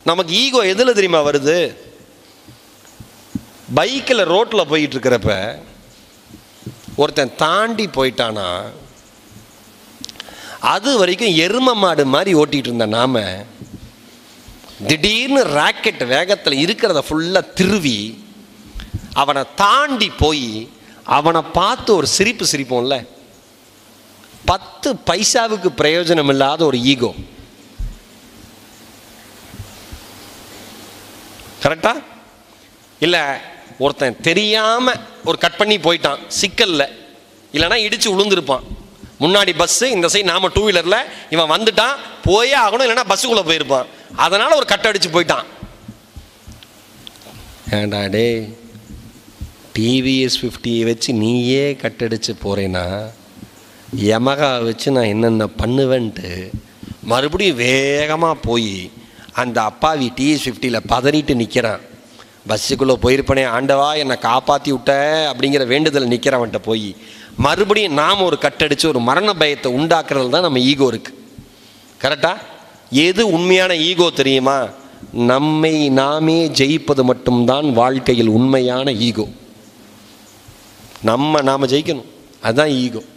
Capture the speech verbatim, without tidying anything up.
நமக்கு ஈகோ எதில் தெரியுமா வருது? பைக்கில் ரோட்டில் போயிட்டு இருக்கிறப்ப ஒருத்தன் தாண்டி போயிட்டானா, அது வரைக்கும் எரும மாடு மாதிரி ஓட்டிகிட்டு இருந்த நாம திடீர்னு ராக்கெட் வேகத்தில் இருக்கிறத ஃபுல்லாக திருவி அவனை தாண்டி போய் அவனை பார்த்து ஒரு சிரிப்பு சிரிப்போம்ல, பத்து பைசாவுக்கு பிரயோஜனம் இல்லாத ஒரு ஈகோ. கரெக்டா? இல்லை ஒருத்தன் தெரியாமல் ஒரு கட் பண்ணி போயிட்டான் சிக்கல்ல, இல்லைன்னா இடித்து விழுந்திருப்பான். முன்னாடி பஸ்ஸு, இந்த சைடு நாம டூ வீலரில், இவன் வந்துட்டான் போயே ஆகணும், இல்லைன்னா பஸ்ஸுக்குள்ளே போயிருப்பான். அதனால் ஒரு கட் அடித்து போயிட்டான். ஏண்டா டே, டிவிஎஸ் ஃபிஃப்டியை வச்சு நீயே கட்டடிச்சு போகிறேன்னா யமகா வச்சு நான் என்னென்ன பண்ணுவேன்ட்டு மறுபடியும் வேகமாக போய் அந்த அப்பாவி டிவிஎஸ் ஃபிஃப்டியில் பதறிட்டு நிற்கிறான். பஸ்ஸுக்குள்ளே போயிருப்பனே, ஆண்டவா என்னை காப்பாற்றி விட்ட அப்படிங்கிற வேண்டுதல் நிற்கிறவன்ட்ட போய் மறுபடியும் நாம் ஒரு கட்டடிச்சு ஒரு மரண பயத்தை உண்டாக்குறது தான் நம்ம ஈகோ இருக்குது. கரெக்டாக? எது உண்மையான ஈகோ தெரியுமா? நம்மை நாமே ஜெயிப்பது மட்டும்தான் வாழ்க்கையில் உண்மையான ஈகோ. நம்ம நாம் ஜெயிக்கணும், அதுதான் ஈகோ.